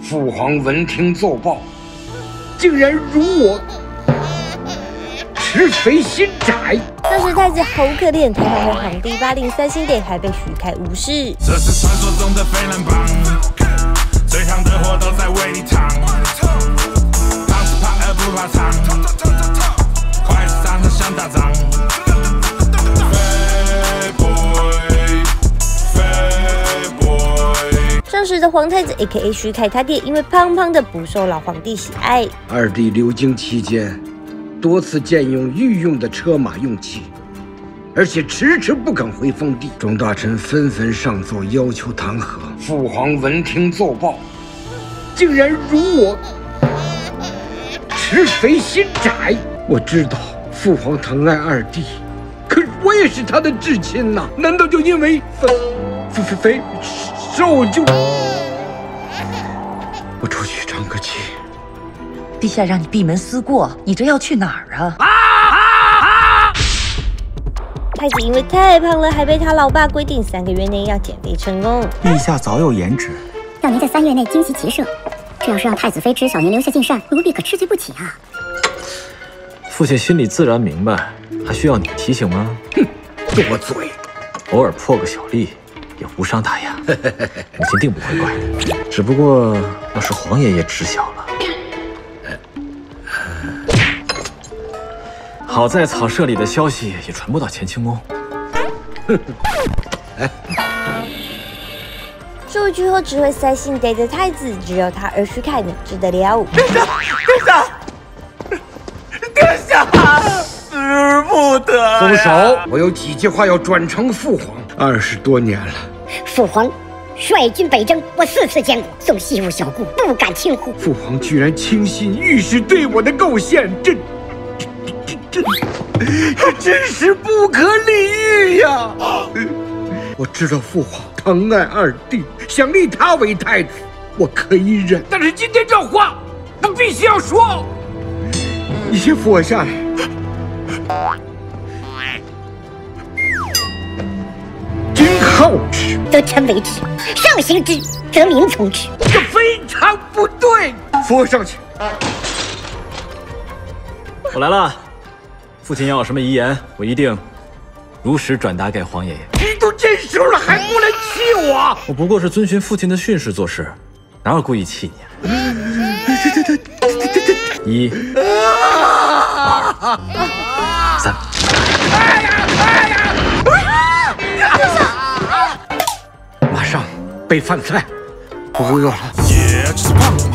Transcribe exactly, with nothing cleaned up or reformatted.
父皇闻听奏报，竟然辱我，持妃心窄。 当时太子好可怜，台湾的皇帝八零三星得还被许开无视。 这是传说中的飞人帮，最夯的货都在胃里藏，胖是胖而不怕长，快上河想打仗。 当时的皇太子 A K A 徐凯他爹，因为胖胖的不受老皇帝喜爱。 二弟流经期间，多次借用御用的车马用器，而且迟迟不肯回封地。众大臣纷纷上奏要求弹劾。父皇闻听奏报，竟然辱我，持妃心窄。我知道父皇疼爱二弟，可是我也是他的至亲呐，难道就因为妃妃妃妃？ 受就，我出去长个气。 陛下让你闭门思过，你这要去哪儿啊？啊啊太子因为太胖了，还被他老爸规定三个月内要减肥成功。 陛下早有言旨， 要您在三月内惊袭骑射。这要是让太子妃知晓您留下进膳，奴婢可吃罪不起啊！ 父亲心里自然明白，还需要你提醒吗？ 哼，多嘴， 偶尔破个小例。 也无伤大雅，母亲定不会怪的。只不过，要是皇爷爷知晓了，好在草舍里的消息也传不到乾清宫。 这句后只会塞信得的太子，只有他儿徐凯能治得了。 殿下，殿下，殿下，死不得！ 松手！我有几句话要转呈父皇。 二十多年了， 父皇率军北征，我四次见过，纵细务小故，不敢轻忽。 父皇居然轻信御史对我的构陷，这、这、这、这、这真是不可理喻呀！我知道父皇疼爱二弟，想立他为太子，我可以忍。但是今天这话，我必须要说。你先扶我下来。 好之， 则臣为之；上行之，则民从之。 这非常不对。扶我上去。 我来了，父亲要有什么遗言，我一定如实转达给皇爷爷。 你都这时候了，还不能气我？ 我不过是遵循父亲的训示做事，哪有故意气你啊？一、二、三。哎呀！哎呀！ 马上备饭菜，我饿了。 也就是胖。